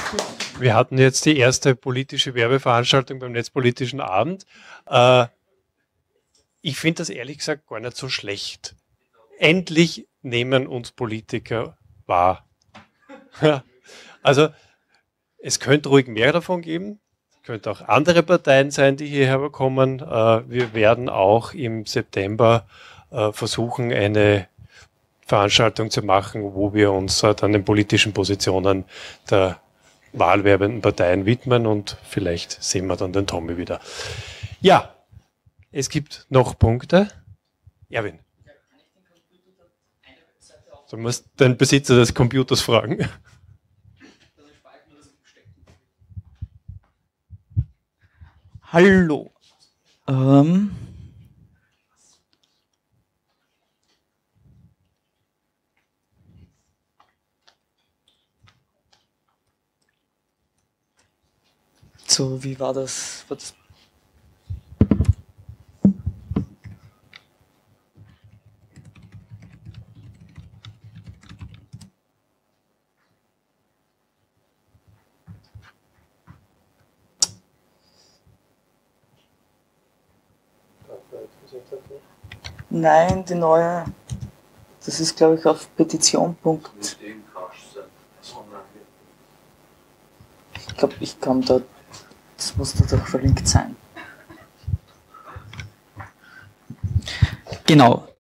Wir hatten jetzt die erste politische Werbeveranstaltung beim Netzpolitischen Abend. Ich finde das ehrlich gesagt gar nicht so schlecht. Endlich nehmen uns Politiker wahr. Also es könnte ruhig mehr davon geben. Es könnte auch andere Parteien sein, die hierher kommen. Wir werden auch im September versuchen, eine Veranstaltung zu machen, wo wir uns dann den politischen Positionen der wahlwerbenden Parteien widmen und vielleicht sehen wir dann den Tommy wieder. Ja, es gibt noch Punkte. Erwin. Du musst den Besitzer des Computers fragen. Hallo. So, wie war das? Nein, die neue. Das ist, glaube ich, auf Petition. Ich glaube, ich komme da. Das muss da doch verlinkt sein. Genau.